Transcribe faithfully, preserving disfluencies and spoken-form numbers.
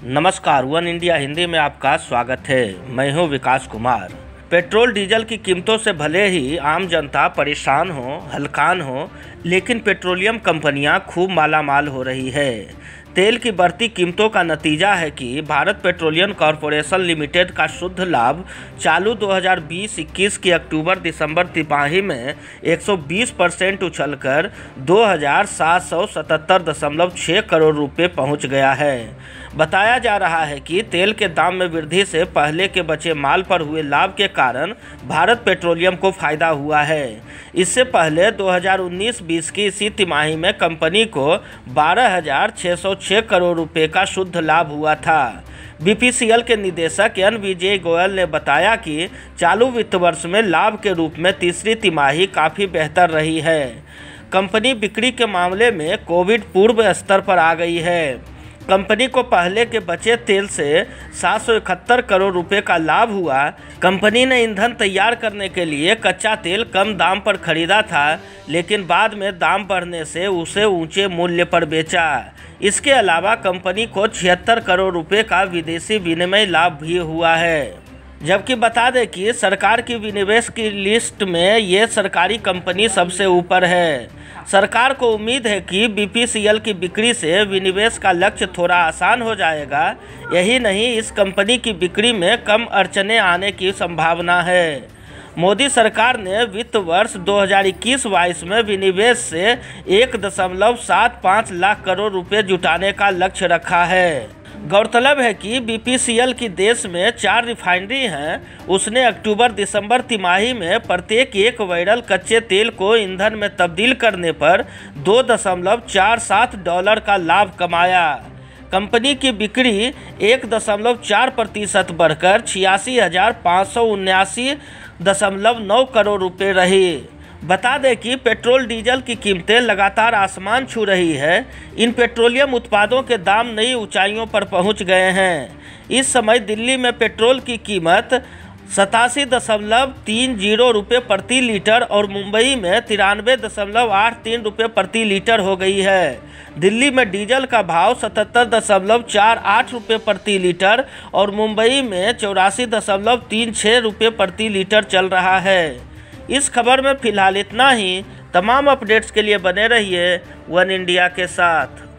नमस्कार, one India Hindi में आपका स्वागत है। मैं हूं विकास कुमार। पेट्रोल डीजल की कीमतों से भले ही आम जनता परेशान हो, हलकान हो, लेकिन पेट्रोलियम कंपनियां खूब मालामाल हो रही है। तेल की बढ़ती कीमतों का नतीजा है कि भारत पेट्रोलियम कॉरपोरेशन लिमिटेड का शुद्ध लाभ चालू दो हज़ार बीस इक्कीस की अक्टूबर दिसंबर तिमाही में एक सौ बीस परसेंट उछलकर दो हज़ार सात सौ सतहत्तर दशमलव छः करोड़ रुपए पहुंच गया है। बताया जा रहा है कि तेल के दाम में वृद्धि से पहले के बचे माल पर हुए लाभ के कारण भारत पेट्रोलियम को फायदा हुआ है। इससे पहले दो हज़ार उन्नीस बीस की इसी तिमाही में कंपनी को बारह हज़ार छः सौ छः करोड़ रुपए का शुद्ध लाभ हुआ था। बी पी सी एल के निदेशक एन विजय गोयल ने बताया कि चालू वित्त वर्ष में लाभ के रूप में तीसरी तिमाही काफ़ी बेहतर रही है। कंपनी बिक्री के मामले में कोविड पूर्व स्तर पर आ गई है। कंपनी को पहले के बचे तेल से सात सौ इकहत्तर करोड़ रुपए का लाभ हुआ। कंपनी ने ईंधन तैयार करने के लिए कच्चा तेल कम दाम पर खरीदा था, लेकिन बाद में दाम बढ़ने से उसे ऊंचे मूल्य पर बेचा। इसके अलावा कंपनी को छिहत्तर करोड़ रुपए का विदेशी विनिमय लाभ भी हुआ है। जबकि बता दें कि सरकार की विनिवेश की लिस्ट में ये सरकारी कंपनी सबसे ऊपर है। सरकार को उम्मीद है कि बी पी सी एल की बिक्री से विनिवेश का लक्ष्य थोड़ा आसान हो जाएगा। यही नहीं, इस कंपनी की बिक्री में कम अड़चनें आने की संभावना है। मोदी सरकार ने वित्त वर्ष दो हज़ार इक्कीस बाईस में विनिवेश से एक दशमलव सात पाँच लाख करोड़ रुपए जुटाने का लक्ष्य रखा है। गौरतलब है कि बी पी सी एल की देश में चार रिफाइनरी हैं। उसने अक्टूबर दिसंबर तिमाही में प्रत्येक एक बैरल कच्चे तेल को ईंधन में तब्दील करने पर दो दशमलव चार सात डॉलर का लाभ कमाया। कंपनी की बिक्री एक दशमलव चार प्रतिशत बढ़कर छियासी हज़ार पाँच सौ उन्यासी दशमलव नौ करोड़ रुपये रही। बता दें कि पेट्रोल डीजल की कीमतें लगातार आसमान छू रही है। इन पेट्रोलियम उत्पादों के दाम नई ऊंचाइयों पर पहुंच गए हैं। इस समय दिल्ली में पेट्रोल की कीमत सतासी दशमलव तीन जीरो रुपये प्रति लीटर और मुंबई में तिरानवे दशमलव आठ तीन रुपये प्रति लीटर हो गई है। दिल्ली में डीजल का भाव सतहत्तर दशमलव चार आठ रुपये प्रति लीटर और मुंबई में चौरासी दशमलव तीन छः रुपये प्रति लीटर चल रहा है। इस खबर में फिलहाल इतना ही। तमाम अपडेट्स के लिए बने रहिए वन इंडिया के साथ।